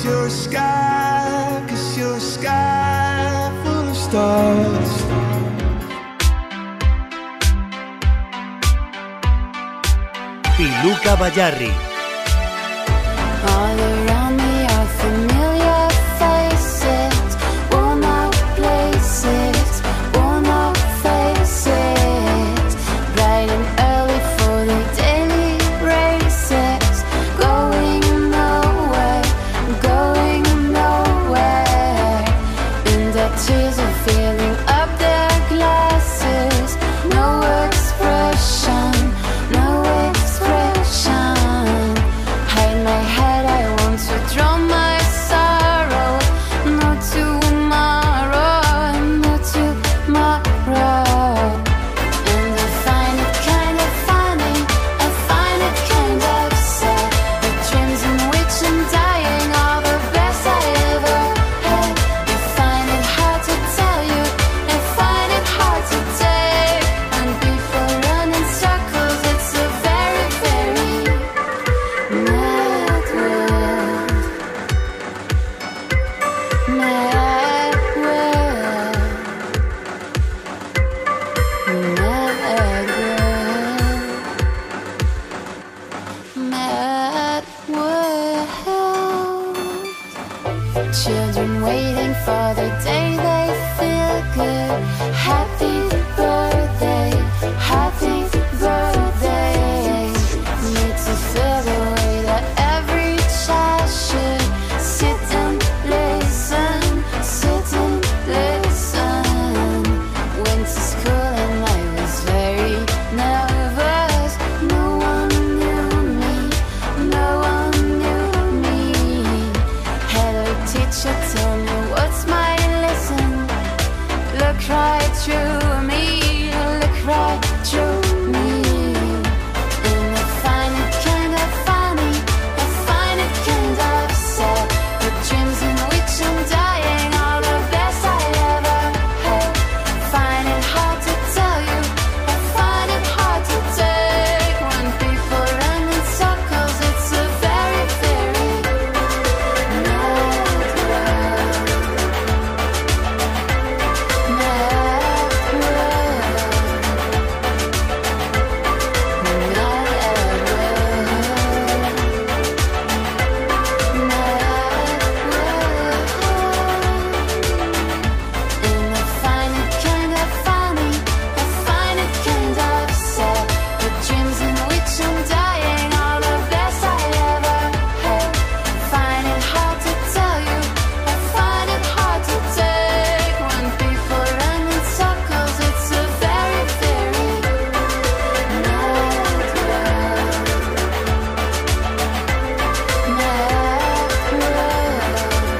you're a sky, 'cause you're a sky full of stars. Piluca Bayarri. All around me are familiar faces, worn out places, worn out faces, bright and early for the daily races, going nowhere, and the tears are filling up their glasses, no expression, no expression. Hide my head, I want to drown my sorrow. No tomorrow, no tomorrow. And I find it kind of funny, I find it kind of sad. The dreams in which I'm dying are the best I ever had. I find it hard to tell you, I find it hard to take. When people run in circles, it's a very, very mad world. Mad world. Mad world. Mad world. Children waiting for the day they feel good. Happy birthday, happy birthday. Need to feel the way that every child should. Sit and listen, sit and listen. Went to school and I was very nervous. No one knew me, no one knew me. Hello teacher, tell me what's my lesson. Look right through me, look right through me. And I find it kind of funny, I find it kind of sad. The dreams in which I'm dying are the best I ever had. Find it hard to tell you, I find it hard to take. When people run in circles, it's a very, very mad world. Mad world. And I find it kind of funny, I find it kind of sad. The dreams in which I'm dying are the best I ever had. Find it hard to tell you, I find it hard to take. When people run in circles, it's a very, very mad world. Mad world.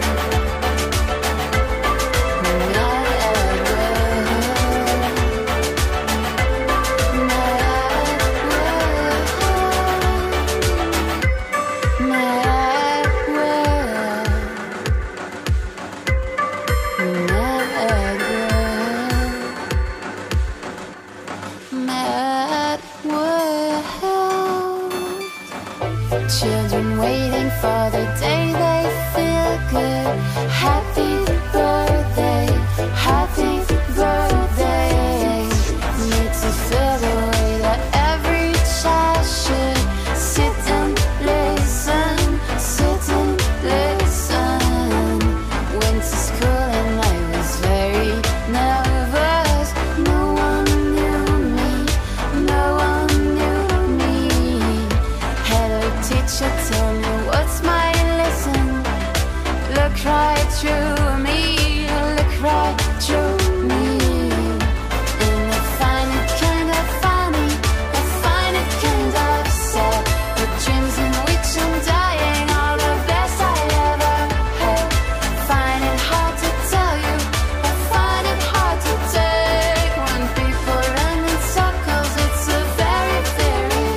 Mad world. Children waiting for the day they feel good. Happy birthday, happy birthday. Need to feel the way that every child should. Sit and listen, sit and listen. Went to school and I was very nervous. No one knew me, no one knew me. Hello teacher, tell me what's my lesson. Look right through me, look right through me. And I find it kind of funny, I find it kind of sad. The dreams in which I'm dying are the best I ever had. Find it hard to tell you, I find it hard to take. When people run in circles, it's a very, very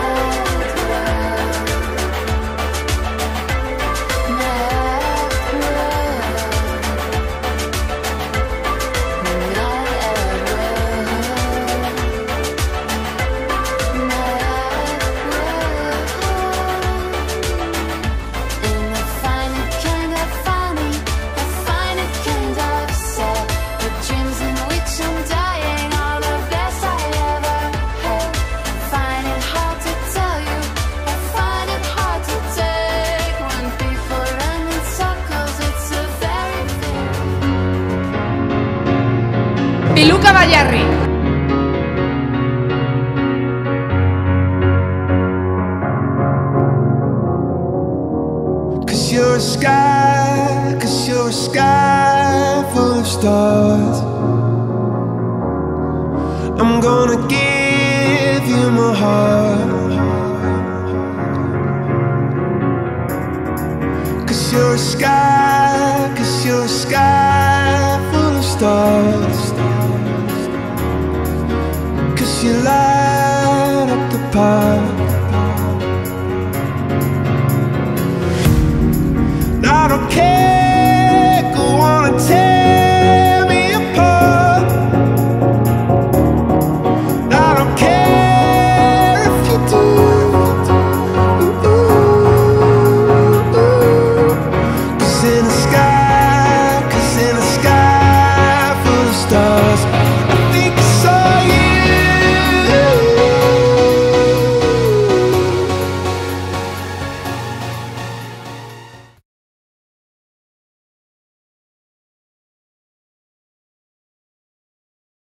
mad world. Mad world. Luca Bagliarri. You're a sky, 'cause you're a sky full of stars. I'm gonna give you my heart. 'Cause you're a sky, 'cause you're a sky full of stars. 'Cause you lie.